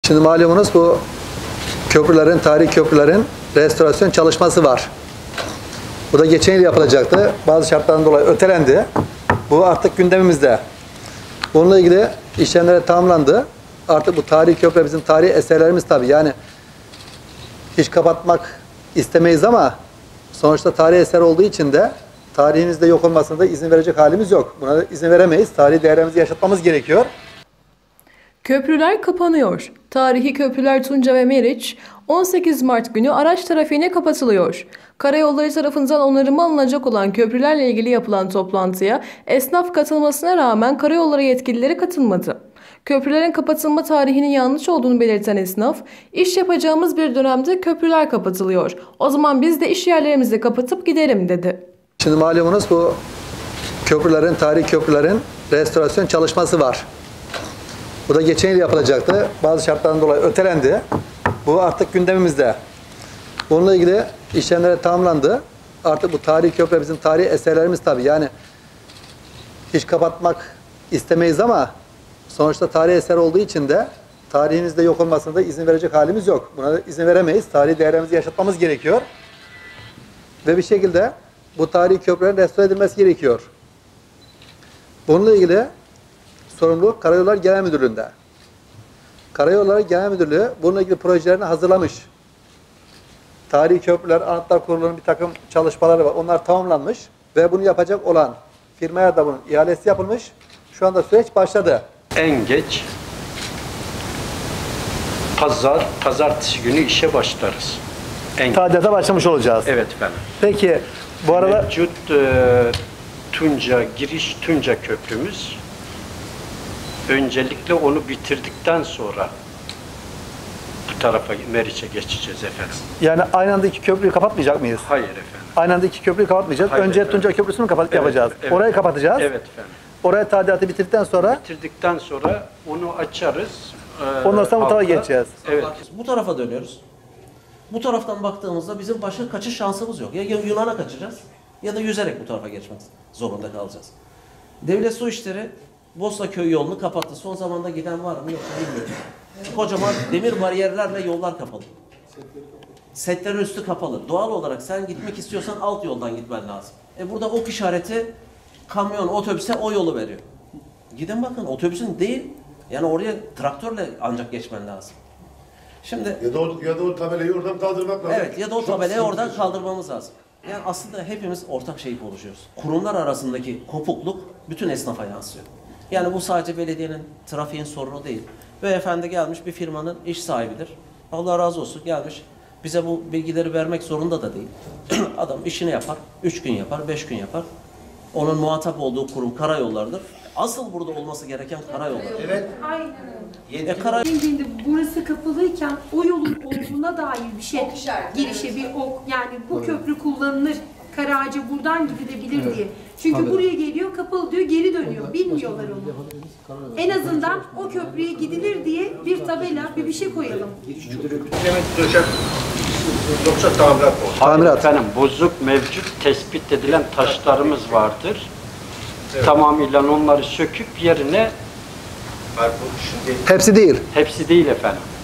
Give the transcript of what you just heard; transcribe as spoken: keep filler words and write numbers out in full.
Şimdi malumunuz bu köprülerin, tarihi köprülerin restorasyon çalışması var. Bu da geçen yıl yapılacaktı. Bazı şartlardan dolayı ötelendi. Bu artık gündemimizde. Bununla ilgili işlemler tamamlandı. Artık bu tarihi köprü bizim tarihi eserlerimiz tabii. Yani hiç kapatmak istemeyiz ama sonuçta tarihi eser olduğu için de tarihimizde yok olmasına da izin verecek halimiz yok. Buna da izin veremeyiz. Tarihi değerlerimizi yaşatmamız gerekiyor. Köprüler kapanıyor. Tarihi köprüler Tunca ve Meriç on sekiz Mart günü araç trafiğine kapatılıyor. Karayolları tarafından onarıma alınacak olan köprülerle ilgili yapılan toplantıya esnaf katılmasına rağmen karayolları yetkilileri katılmadı. Köprülerin kapatılma tarihinin yanlış olduğunu belirten esnaf, iş yapacağımız bir dönemde köprüler kapatılıyor. O zaman biz de iş yerlerimizi kapatıp gidelim dedi. Şimdi malumunuz bu köprülerin, tarihi köprülerin restorasyon çalışması var. Bu da geçen yıl yapılacaktı. Bazı şartlardan dolayı ötelendi. Bu artık gündemimizde. Bununla ilgili işlemler tamamlandı. Artık bu tarihi köprü bizim tarihi eserlerimiz tabii. Yani hiç kapatmak istemeyiz ama sonuçta tarihi eser olduğu için de tarihimizde yok olmasına da izin verecek halimiz yok. Buna da izin veremeyiz. Tarihi değerlerimizi yaşatmamız gerekiyor. Ve bir şekilde bu tarihi köprülerin restore edilmesi gerekiyor. Bununla ilgili sorumluluk Karayollar Genel Müdürlüğü'nde. Karayolları Genel Müdürlüğü bununla ilgili projelerini hazırlamış. Tarihi köprüler, anıtlar kurulunun bir takım çalışmaları var. Onlar tamamlanmış ve bunu yapacak olan firmaya da bunun ihalesi yapılmış. Şu anda süreç başladı. En geç pazar, pazartesi günü işe başlarız. En Tadilata başlamış olacağız. Evet efendim. Peki bu arada mevcut e, Tunca, giriş Tunca köprümüz, öncelikle onu bitirdikten sonra bu tarafa Meriç'e geçeceğiz efendim. yani aynı anda iki köprüyü kapatmayacak mıyız? Hayır efendim. Aynı anda iki köprüyü kapatmayacağız. Hayır Önce efendim. Tunca Köprüsü'nü kapatıp Evet, yapacağız. evet. Orayı kapatacağız. Evet efendim. Oraya tadilatı bitirdikten sonra Bitirdikten sonra onu açarız. Ee, ondan sonra bu tarafa halka- geçeceğiz. Evet. Bu tarafa dönüyoruz. Bu taraftan baktığımızda bizim başka kaçış şansımız yok. Ya Yunan'a kaçacağız ya da yüzerek bu tarafa geçmek zorunda kalacağız. Devlet Su İşleri Bosnaköy yolunu kapattı. Son zamanda giden var mı yok mu bilmiyorum. Kocaman demir bariyerlerle yollar kapalı. Setlerin üstü kapalı. Doğal olarak sen gitmek istiyorsan alt yoldan gitmen lazım. E burada ok işareti kamyon, otobüse o yolu veriyor. Gidin bakın otobüsün değil, yani oraya traktörle ancak geçmen lazım. Şimdi Ya da o, ya da o tabelayı oradan kaldırmak lazım. evet ya da o Çok tabelayı sıkıntı. oradan kaldırmamız lazım. Yani aslında hepimiz ortak şeyi konuşuyoruz. Kurumlar arasındaki kopukluk bütün esnafa yansıyor. Yani bu sadece belediyenin, trafiğin sorunu değil. Beyefendi gelmiş bir firmanın iş sahibidir. Allah razı olsun gelmiş. Bize bu bilgileri vermek zorunda da değil. Adam işini yapar, üç gün yapar, beş gün yapar. Onun muhatap olduğu kurum karayollarıdır. Asıl burada olması gereken karayollar. Evet. Aynen öyle. E, karay Dediğinde burası kapalıyken o yolun olduğuna dair bir şey, Ok işareti, girişe evet. bir ok, yani bu köprü kullanılır, Karaağaç'a buradan gidilebilir Evet. diye. Çünkü Tabii. buraya geliyor, kapalı diyor, geri dönüyor. Bilmiyorlar onu. En azından o köprüye gidilir diye bir tabela, bir bir şey koyalım. Demek döşek yoksa tamirat olsun. Hayır Tamirat. efendim, bozuk mevcut tespit edilen taşlarımız vardır. Tamamıyla onları söküp yerine, Hayır, bu şimdi Hepsi değil. hepsi değil efendim.